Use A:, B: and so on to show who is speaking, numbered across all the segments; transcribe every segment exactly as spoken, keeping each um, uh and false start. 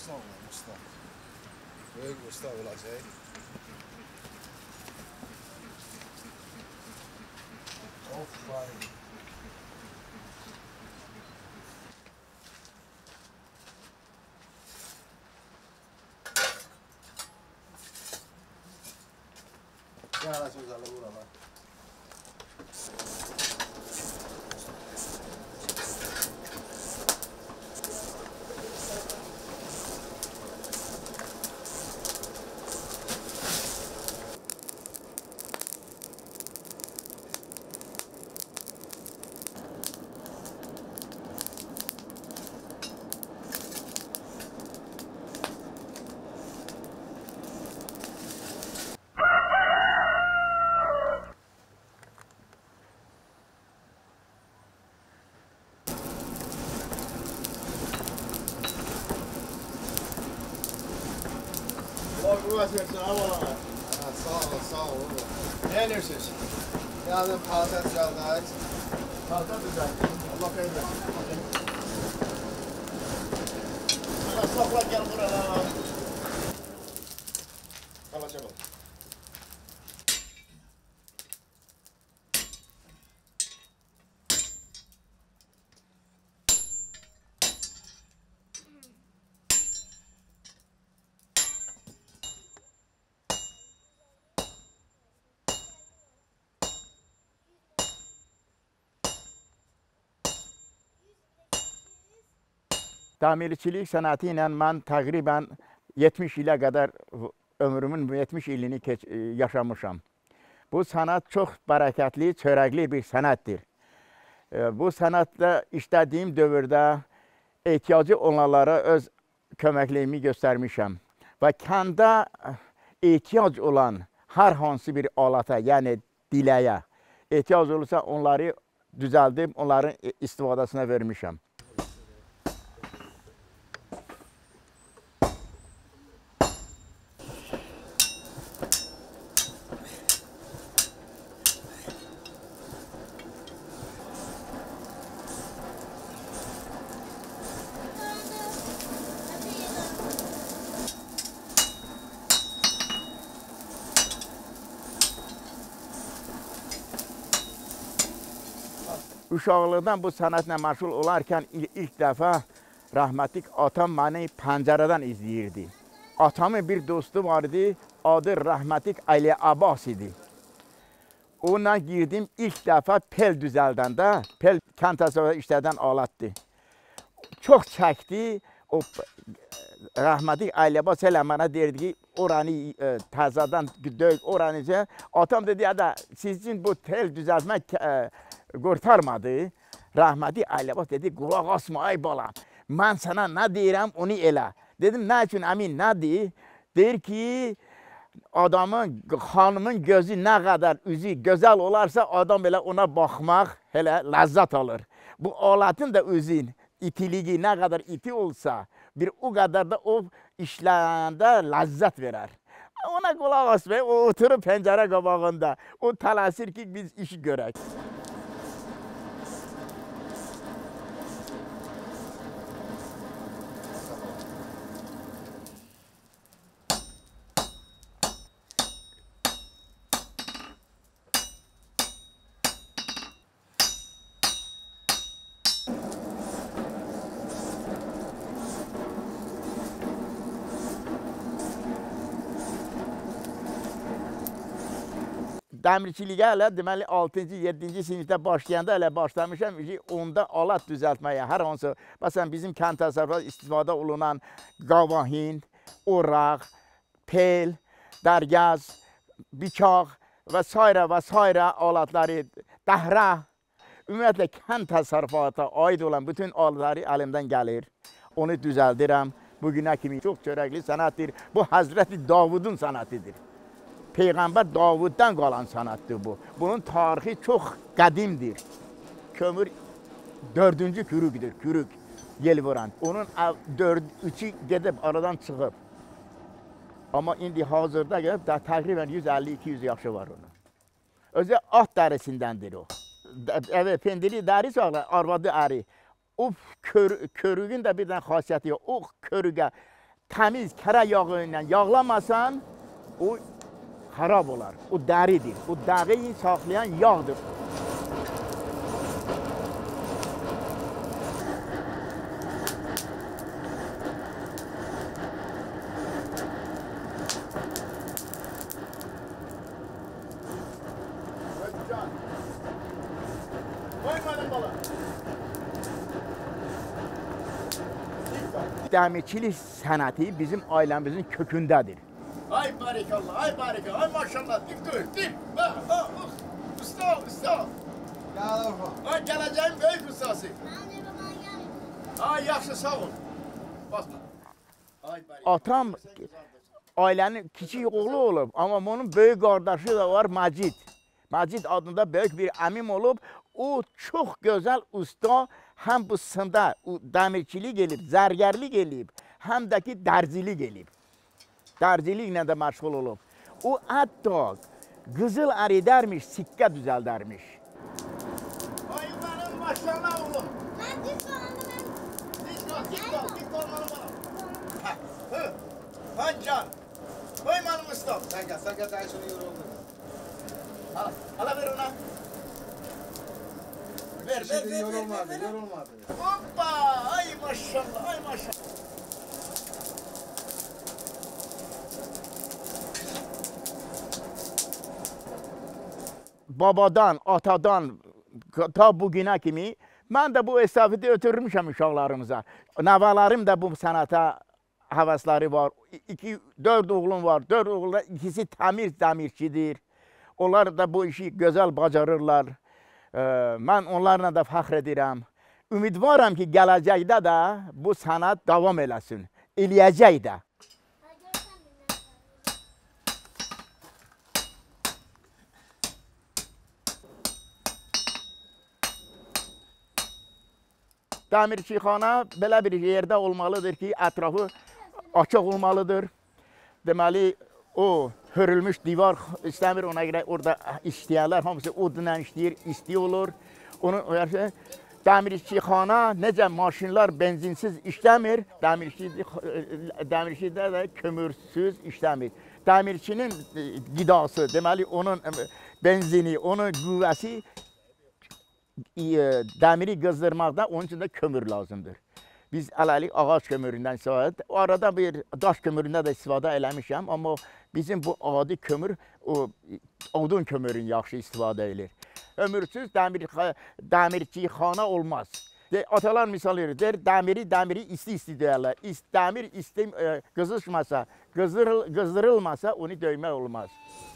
A: Sağ olun, usta. Böyük usta olacaq. Of, vay. Gələ sözələ buralar. Burası versin, havalanlar.
B: Sağ olun, sağ olun.
A: Ne edirsiniz?
B: Yardım palata düzəldək.
A: Palta düzəltin. Allah xeyir versin. Sakla gel buraya. Kalacak ol.
C: Tamirçilik sənəti ilə mən təqribən yetmiş ilə qədər ömrümün yetmiş ilini keç yaşamışam. Bu sənət çox bərəkətli, çörəkli bir sənətdir. Bu sənətdə işlədiyim dövrdə ehtiyacı olanlara öz köməkliyimi göstərmişəm. Və kəndə ehtiyac olan hər hansı bir alata, yəni diləyə ehtiyac olursa onları düzəldib, onların istifadəsinə vermişəm. Uşaqlıqdan bu sənətlə məşğul olarkən ilk dəfə rəhmətlik atam məni pəncərədən izləyirdi. Atamın bir dostu vardı, adı rəhmətlik Ali Abbas idi. Onunla girdim ilk dəfə pel düzəldəndə, pel kənd təsərrüfatı işlədən alatdır. Çox çəkdi, o rəhmətlik Ali Abbas elə mənə deyirdi ki, oranı təzədən döyük, oranı. Atam dedi, ya da sizin bu tel düzəltmək qurtarmadı. Rəhməti Ali Abbas dedi, qulaq asma ay balam. Mən sənə nə deyirəm, onu elə. Dedim, nə üçün əmin, nədir? Deyir ki, adamın, xanımın gözü nə qədər üzü gözəl olarsa, adam elə ona baxmaq elə ləzzət alır. Bu alatın da üzün itiliyi nə qədər iti olsa, bir o qədər də o işləyəndə ləzzət verər. Ona qulaq asma, o oturub pəncərə qabağında. O tələsir ki, biz işi görək. Dəmirçiliyə elə deməli altıncı, yeddinci sinifdə başlayanda elə başlamışam ki, onda alat düzəltməyə, hər hansı, məsələn bizim kənd təsərrüfatı istifadə olunan qavahin, oraq, pel, dərgəz, bıçaq və s. və s. alatları, dəhrə, ümumiyyətlə kənd təsərrüfatına aid olan bütün alatları əlimdən gəlir. Onu düzəldirəm. Bugünə kimi çox çörəkli sənətdir. Bu Həzrəti Davudun sənətidir. Peyğəmbər Davuddan qalan sənətdir bu. Bunun tarixi çox qədimdir. Kömür dördüncü kürükdür, kürük, yel vuran. Onun üçü gedib aradan çıxıb. Amma indi hazırda gəlib, təqribən yüz əlli iki yüz yaşı var onun. Özü at dərisindəndir o. Evet, pendili dəri sağlar, arvadı əri. O körüğün də bir dənə xasiyyəti yox. O körüqə təmiz kərə yağı ilə yağlamasan, o xarab olar. O dəridir. O dəriyi saxlayan yağdır. Dəmirçilik sənəti bizim ailəmizin kökündədir.
A: Ay barikallah, ay barikallah, ay maşallah, dik dur, dik. Bak, bak, usta, usta.
B: Gel orada.
A: Ay geleceğin büyük ustası. Ay yaxşı, sağ ol. Basma. Ay barikallah.
C: Atam ailənin kiçik oğlu olub, amma onun böyük qardaşı da var, Macid. Macid adında böyük bir əmim olub. O çox gözəl usta, həm bu sında dəmirçilik elib, zərgərlik elib, həm də ki dərzilik elib. Dərziliklə də məşğul olub. O hətta qızıl əridərmiş, sikkə düzəldərmiş.
A: Ay benim maşallah oğlum.
D: Ben düz falanı ben.
A: Dik kal, dik kal, dik kal bana bana. Ha, hı. Pancar. Koy benim ustam.
B: Sen gel, sen gel, ben şunu yoruldu.
A: Al, ala ver ona. Ver, ver,
B: Şimdi
A: ver, ver,
B: yorulmadı,
A: ver, ver.
B: yorulmadı.
A: Hoppa! Ay maşallah, ay maşallah.
C: Babadan, atadan ta bugünə kimi mən də bu estafeti ötürmüşəm uşaqlarımıza. Nəvələrim də bu sənətə həvəsləri var. İki, dörd oğlum var. Dörd oğulda ikisi təmir dəmirçidir. Onlar da bu işi gözəl bacarırlar. Mən onlarla da fəxr edirəm. Ümidvaram ki, gələcəkdə də bu sənət davam eləsin. Eləyəcək də. Dəmirçixana belə bir yerdə olmalıdır ki, ətrafı açıq olmalıdır. Deməli, o hörülmüş divar istəmir, ona görə orada işləyənlər hamısı odunla işləyir, isti olur. Onun dəmirçixana necə maşınlar benzinsiz işləmir, dəmirçidə də kömürsüz işləmir. Dəmirçinin qidası, deməli onun benzini, onun qüvvəsi dəmiri qızdırmaqda onun üçün də kömür lazımdır. Biz hələlik ağac kömüründən istifadə, arada bir daş kömüründə də istifadə eləmişəm, amma bizim bu adi kömür, o, odun kömürün yaxşı istifadə edilir. Ömürsüz dəmir, dəmirçixana olmaz. De, atalar misal verir, der, dəmiri, dəmiri isti-isti deyərlər. İst, dəmir isti e, qızışmasa, qızdırıl, qızdırılmasa onu döymək olmaz.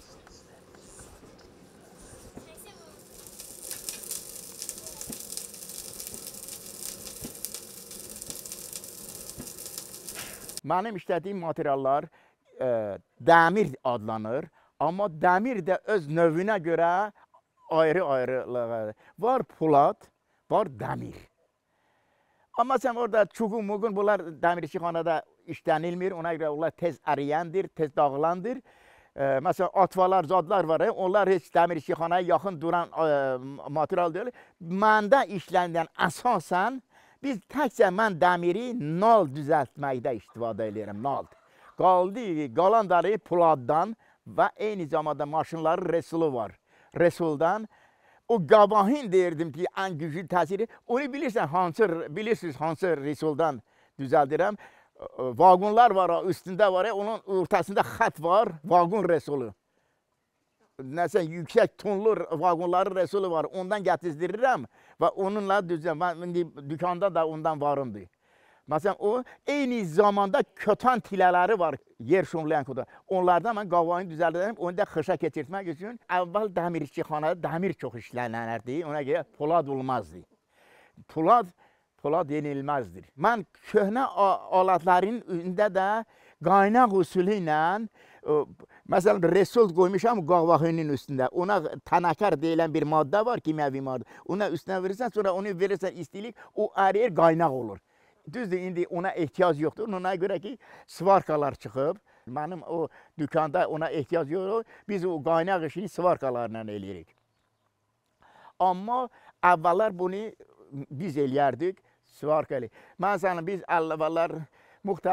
C: Mənim işlədiyim materiallar e, dəmir adlanır, amma dəmir də öz növünə görə ayrı-ayrılığı var. Polad, var dəmir. Amma sən orada çuğun-muğun, bunlar dəmirçixanada işlənilmir, ona görə onlar tez əriyəndir, tez dağılandır. E, məsələn, atvalar, zadlar var, onlar heç dəmirçixanaya yaxın duran e, material deyil. Məndə işlənilən əsasən, biz təkcə mən dəmiri nal düzəltməkdə istifadə edirəm, nal. Qaldı, qalanları poladdan və eyni zamanda maşınların resulu var. Resuldan, o qabahin deyirdim ki, ən güclü təsiri, onu bilirsən, hansı, bilirsiniz hansı resuldan düzəldirəm. Vagonlar var, üstündə var, onun ortasında xət var, vagon resulu. Nəsə, yüksək tonlu vagonların resulu var, ondan gətizdirirəm və onunla düzələm. Mən indi dükanda da ondan varımdır. Məsələn, o eyni zamanda kötan tilələri var, yer şumlayan koda. Onlardan mən qavayını düzəldirəm, onu da xışa keçirtmək üçün əvvəl dəmirçixanada dəmir çox işlənərdi, ona görə polad olmazdı. Polad, polad yenilməzdir. Mən köhnə alatların üstündə də qaynaq usulü ilə, məsələn, resul qoymuşam qavağının üstündə. Ona tənəkər deyilən bir maddə var, kimyəvi maddə. Ona üstünə verirsən, sonra onu verirsən istilik, o əriyir, qaynaq olur. Düzdür, indi ona ehtiyac yoxdur. Ona görə ki, svarkalar çıxıb. Mənim o dükanda ona ehtiyac yoxdur. Biz o qaynaq işini svarkalarla eləyirik. Amma əvvəllər bunu biz eləyərdik, svarka eləyik. Məsələn, biz əvvəllər müxtəlif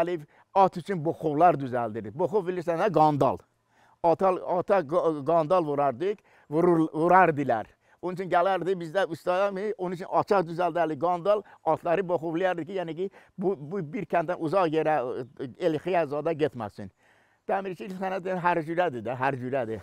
C: at üçün boxovlar düzəldirik. Boxov bilirsən, hə, qandal. Ata, ata qandal vurardık, vurur, vurardılar. Onun üçün gələrdi bizdə ustalar, onun üçün açaq düzəldərdik, qandal, atları boxovlayardı ki, yəni ki, bu, bu bir kənddən uzaq yerə, elxiyə zada getməsin. Dəmirçi sənə deyir, hər cürədir də, hər cürədir.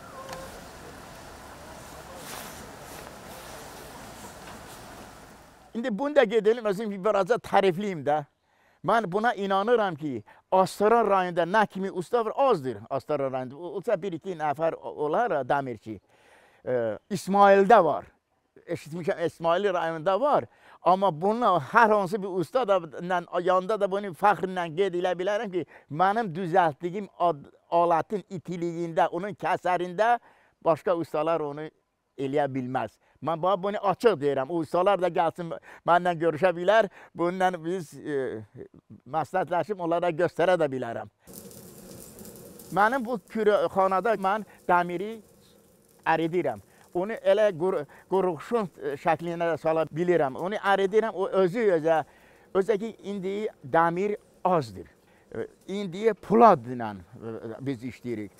C: İndi bunu da gedelim, özüm birazca tərifliyim də. Mən buna inanıram ki, Astara rayonunda nə kimi usta var, azdır Astara rayonunda. Olsa bir-iki nəfər olar dəmirçi. Ee, İsmail'de var. Eşitmişəm, İsmail rayonunda var. Amma bununla hər hansı bir usta da yanında da bunu fəxrlə qeyd elə bilərəm ki, mənim düzəltdiyim alətin itiliyində, onun kəsərində başqa ustalar onu eləyə bilməz. Mən bunu açıq deyirəm. O ustalar da gəlsin, məndən görüşə bilər. Bununla biz e, məsləhətləşib onlara göstərə də bilərəm. Mənim bu kürəxanada mən dəmiri əridirəm. Onu elə quruqşun şəklində də sala bilirəm. Onu əridirəm, o özü özə, özə ki, indi dəmir azdır. İndi puladla biz işləyirik.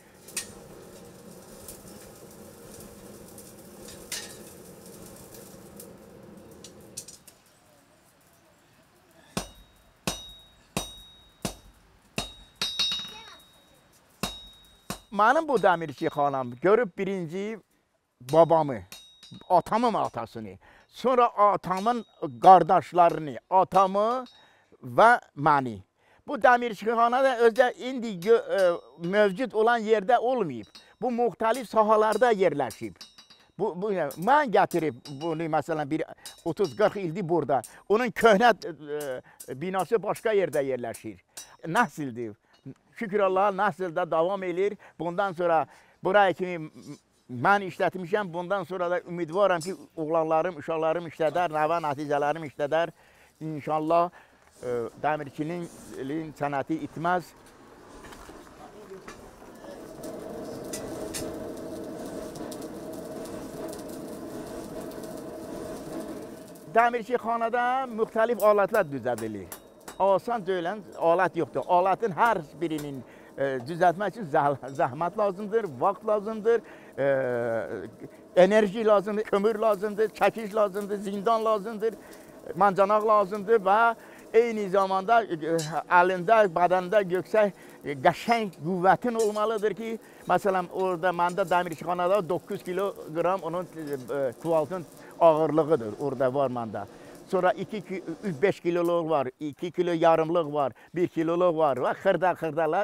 C: Mənim bu dəmirçi xanam görüb birinci babamı, atamın atasını, sonra atamın qardaşlarını, atamı və məni. Bu dəmirçixanada özdə indi mövcud olan yerdə olmayıb. Bu müxtəlif sahalarda yerləşib. Bu, bu, mən gətirib bunu, məsələn, bir otuz qırx ildir burada. Onun köhnə binası başqa yerdə yerləşir. Nəsildir. Şükür Allah, nəsildə davam edir. Bundan sonra buraya kimi mən işlətmişəm. Bundan sonra da ümidvaram ki, oğlanlarım, uşaqlarım işlədər, nəvə nəticələrim işlədər. İnşallah dəmirçinin sənəti itməz. Dəmirçixanada müxtəlif alətlər düzəldilir. Asan deyilən alət yoxdur. Alətin hər birinin e, düzəltmək üçün zəh zəhmət lazımdır, vaxt lazımdır, e, enerji lazımdır, kömür lazımdır, çəkiş lazımdır, zindan lazımdır, mancanaq lazımdır və eyni zamanda e, əlində, bədəndə göksək e, qəşəng qüvvətin olmalıdır ki, məsələn, orada məndə dəmirçixanada doqquz kiloqram onun e, kuvaltın ağırlığıdır, orada var məndə. Sonra iki beş kiloluq var, iki kilo yarımlıq var, bir kiloluq var və xırda-xırdalar.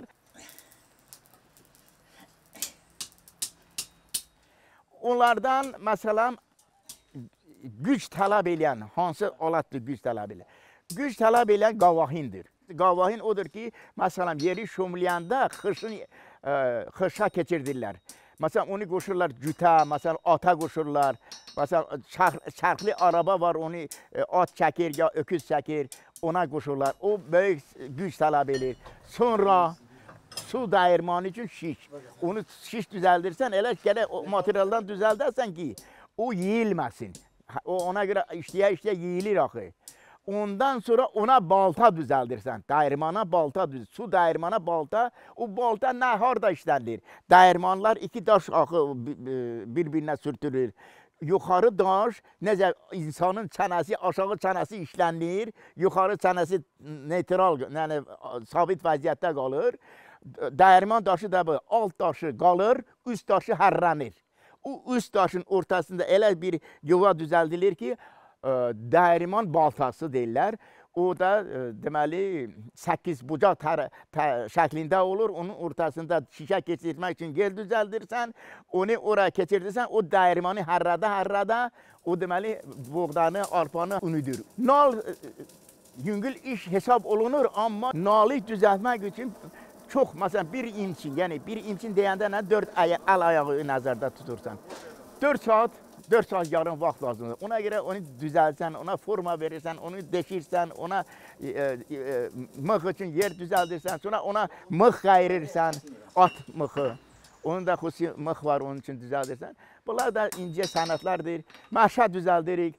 C: Onlardan, məsələn, güc tələb eləyən, hansı alətdir güc tələb eləyən? Güc tələb eləyən qavahindir. Qavahin odur ki, məsələn, yeri şumlayanda xışın, e, xışa keçirdirlər. Məsələn, onu qoşurlar cütə, məsələn, ata qoşurlar. Məsələn, çərxli araba var, onu at çəkir, ya öküz çəkir, ona qoşurlar. O böyük güc tələb edir. Sonra su dəyirmanı üçün şiş. Onu şiş düzəldirsən, elə gərək o materialdan düzəldərsən ki, o yeyilməsin. O ona görə işləyə-işləyə yeyilir axı. Ondan sonra ona balta düzəldirsən. Dəyirmana balta düz, su dəyirmana balta. O balta nə harda işlənilir? Dəyirmanlar iki daş axı bir-birinə sürtülür. Yuxarı daş, necə insanın çənəsi, aşağı çənəsi işlənilir. Yuxarı çənəsi neytral, yəni sabit vəziyyətdə qalır. Dəyirman daşı da bu, alt daşı qalır, üst daşı hərrənir. O üst daşın ortasında elə bir yuva düzəldilir ki, dəyirman baltası deyirlər. O da deməli səkkiz bucaq şəklində olur. Onun ortasında şişə keçirmək üçün gel düzəldirsən. Onu oraya keçirdirsən. O dəyirmanı hərrada-hərrada o deməli buğdanı, arpanı unudur. Nal yüngül iş hesab olunur, amma nalı düzəltmək üçün çox, məsələn, bir imçin, yəni bir imçin deyəndə nə, dörd əl ayağı nəzərdə tutursan. dörd saat, dörd saat yarım vaxt lazımdır. Ona görə onu düzəlsən, ona forma verirsən, onu deşirsən, ona e, e, mıx üçün yer düzəldirsən, sonra ona mıx qayırırsan, at mıxı. Onun da xüsusi mıx var, onun üçün düzəldirsən. Bunlar da incə sənətlərdir. Məşə düzəldirik.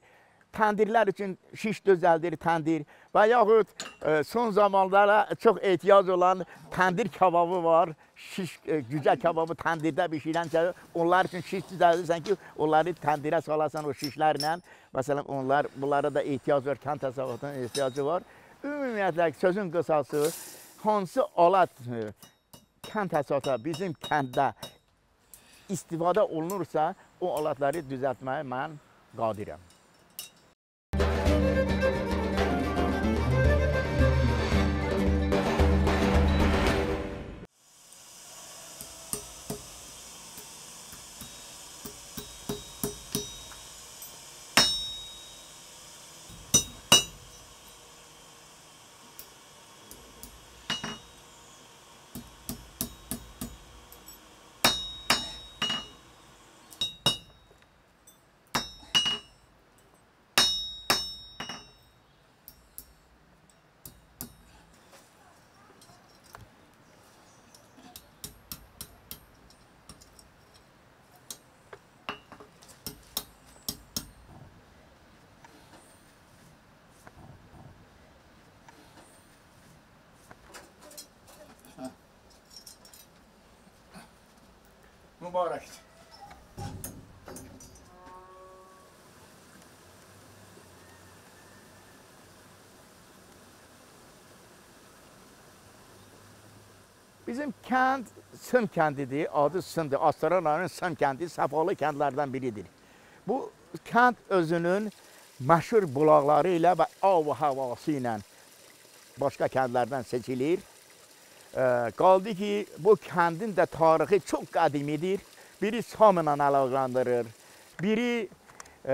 C: təndirlər üçün şiş düzəldir, təndir və yaxud e, son zamanlara çox ehtiyac olan təndir kababı var. Şiş, e, güzel kababı təndirdə bişirən şey, onlar üçün şiş düzəldirsən ki, onları təndirə salasan o şişlərlə. Məsələn, onlar, bunlara da ehtiyac var, kənd təsərrüfatına ehtiyacı var. Ümumiyyətlə, sözün qısası, hansı alat e, kənd təsərrüfatı bizim kəndə istifadə olunursa, o alatları düzəltməyə mən qadirəm. Mübarəkdir. Bizim kənd Sım kəndidir, adı Sımdır. Astara rayonunun Sım kəndi səfalı kəndlərdən biridir. Bu kənd özünün məşhur bulaqları ilə və av havası ilə başqa kəndlərdən seçilir. E, qaldı ki, bu kəndin də tarixi çox qədimidir. Biri Samınla əlaqələndirir, biri e,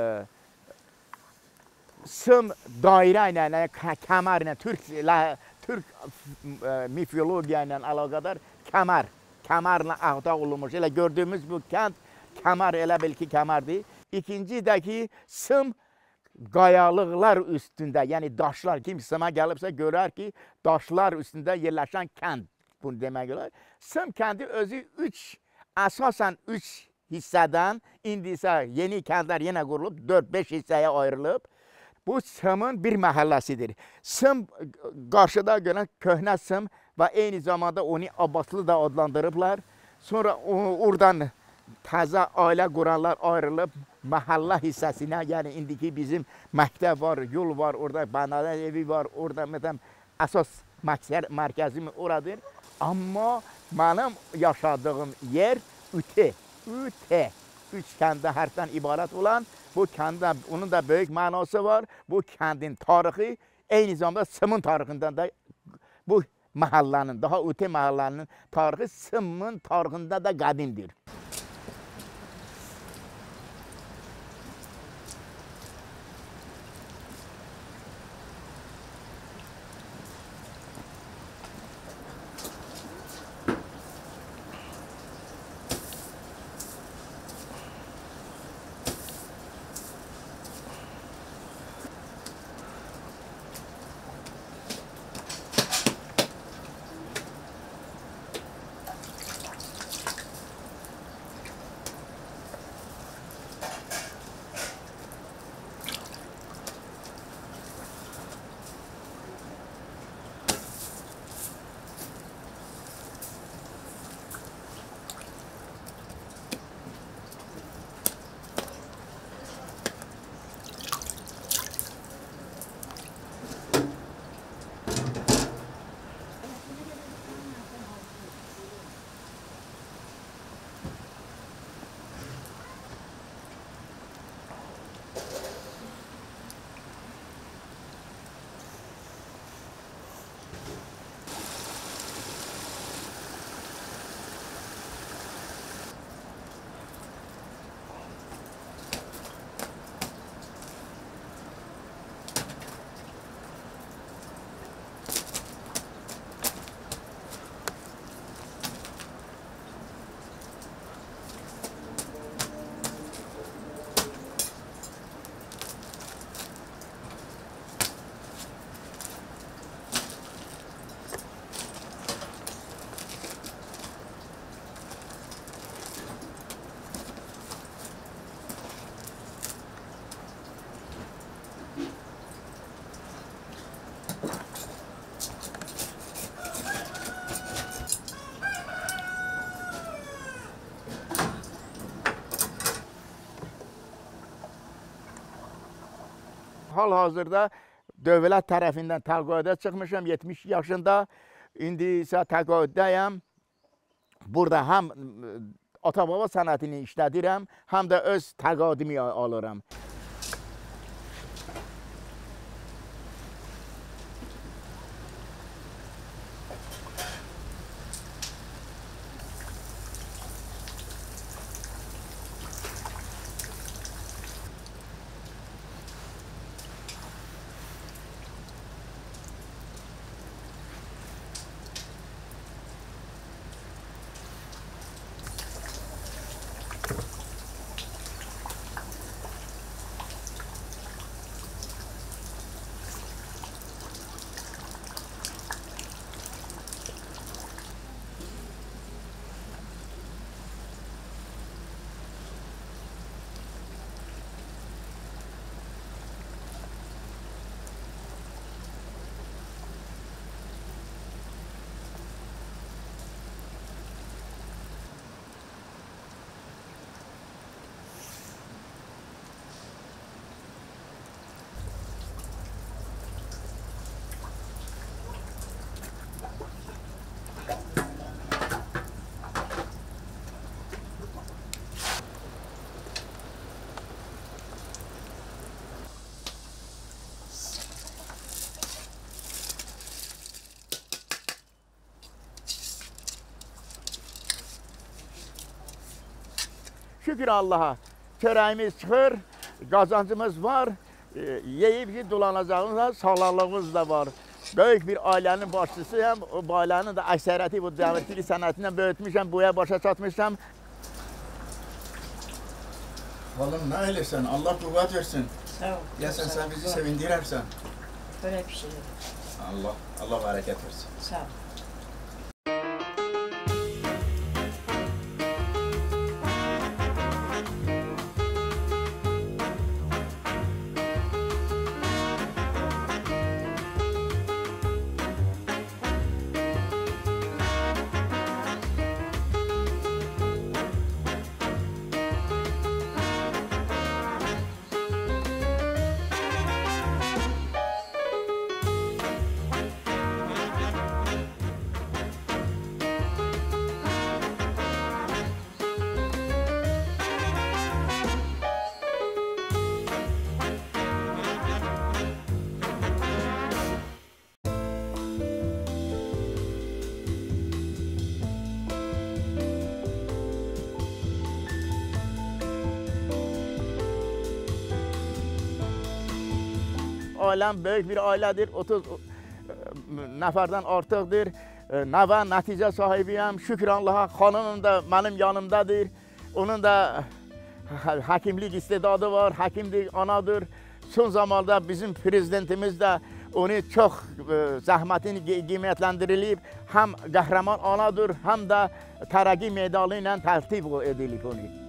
C: Sım dairə ilə, kəmər ilə, Türk, Türk e, mifologiya ilə əlaqədar kəmər, kəmərlə əhdaq olunmuş. Elə gördüyümüz bu kənd kəmər, elə bil ki, kəmərdir. İkinci də ki, Sım qayalıqlar üstündə, yəni daşlar, kim Sıma gəlibsə görər ki, daşlar üstündə yerləşən kənd, bunu demək olar. Sım kəndi özü üç, əsasən üç hissədən, indi isə yeni kəndlər yenə qurulub, dörd beş hissəyə ayrılıb. Bu Sımın bir məhəlləsidir. Sım qarşıda görən köhnə Sım və eyni zamanda onu Abbaslı da adlandırıblar. Sonra oradan təzə ailə quranlar ayrılıb məhəllə hissəsinə, yəni indiki bizim məktəb var, yol var, orada bənalar evi var, orada məsələn əsas mərkəzim oradır. Amma mənim yaşadığım yer Üte, Üte, üç kəndə hərfdən ibarət olan bu kəndə, onun da böyük mənası var. Bu kəndin tarixi eyni zamanda Sımın tarixindən də bu məhəllənin, daha Üte məhəllənin tarixi Sımın tarixində də qədimdir. hal-hazırda dövlət tərəfindən təqaüdə çıxmışam, yetmiş yaşında. İndi isə təqaüddəyəm. Burada həm ata-baba sənətini işlədirəm, həm də öz təqaüdümü alıram. Şükür Allaha, çörəyimiz çıxır, qazancımız var, e, yeyib ki, dolanacağımız sağlamlığımız da var. Böyük bir ailənin başçısıyam, o ailənin də əksəriyyəti bu dəmirçilik sənətindən böyütmüşəm, buya başa çatmışam.
A: Oğlum nə eləsən, Allah qüvvət versin.
D: Sağ ol.
A: Deyəsən sən bizi sevindirərsən.
D: Böyle bir şey.
A: Allah, Allah bərəkət versin.
D: Sağ ol.
C: Ailəm böyük bir ailədir, otuz nəfərdən artıqdır. Nəvə nəticə sahibiyəm, şükür Allaha, xanımım da mənim yanımdadır. Onun da həkimlik istedadı var, həkimdir, anadır. Son zamanda bizim prezidentimiz də onu çox zəhmətini qiymətləndirilib. Həm qəhrəman anadır, həm də tərəqqi medalı ilə tərtib edilib onu.